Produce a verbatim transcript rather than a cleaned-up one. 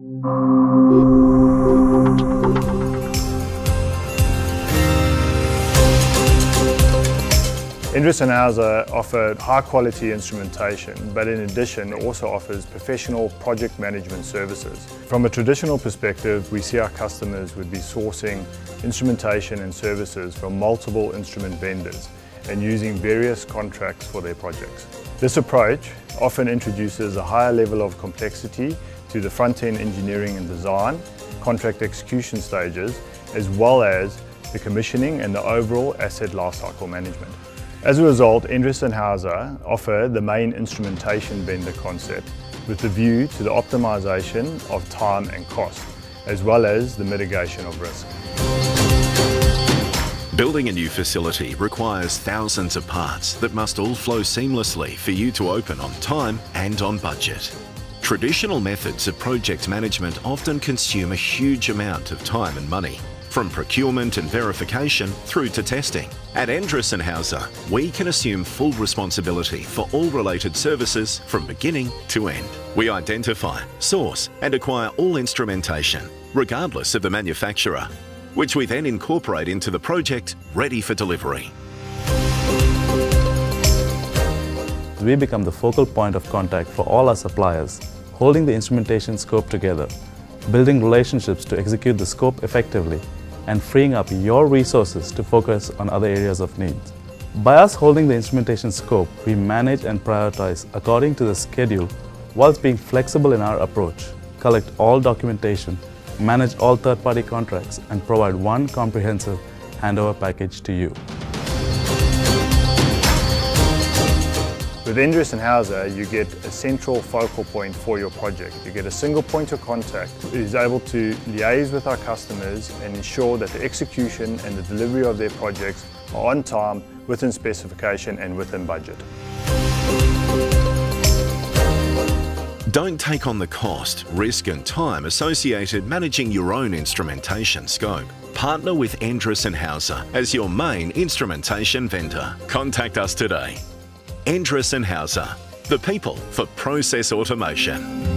Endress+Hauser offer high-quality instrumentation, but in addition also offers professional project management services. From a traditional perspective, we see our customers would be sourcing instrumentation and services from multiple instrument vendors and using various contracts for their projects. This approach often introduces a higher level of complexity to the front-end engineering and design, contract execution stages, as well as the commissioning and the overall asset lifecycle management. As a result, Endress+Hauser offer the main instrumentation vendor concept with the view to the optimization of time and cost, as well as the mitigation of risk. Building a new facility requires thousands of parts that must all flow seamlessly for you to open on time and on budget. Traditional methods of project management often consume a huge amount of time and money, from procurement and verification through to testing. At Endress+Hauser, we can assume full responsibility for all related services from beginning to end. We identify, source and acquire all instrumentation, regardless of the manufacturer, which we then incorporate into the project ready for delivery. We become the focal point of contact for all our suppliers, holding the instrumentation scope together, building relationships to execute the scope effectively, and freeing up your resources to focus on other areas of need. By us holding the instrumentation scope, we manage and prioritize according to the schedule whilst being flexible in our approach, collect all documentation, manage all third-party contracts, and provide one comprehensive handover package to you. With Endress+Hauser, you get a central focal point for your project. You get a single point of contact who is able to liaise with our customers and ensure that the execution and the delivery of their projects are on time, within specification and within budget. Don't take on the cost, risk and time associated managing your own instrumentation scope. Partner with Endress+Hauser as your main instrumentation vendor. Contact us today. Endress+Hauser, the people for process automation.